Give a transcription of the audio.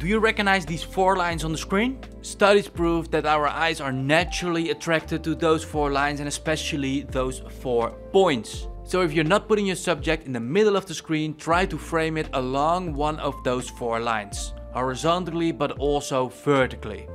Do you recognize these 4 lines on the screen? Studies prove that our eyes are naturally attracted to those 4 lines and especially those 4 points. So if you're not putting your subject in the middle of the screen, try to frame it along one of those 4 lines, horizontally but also vertically.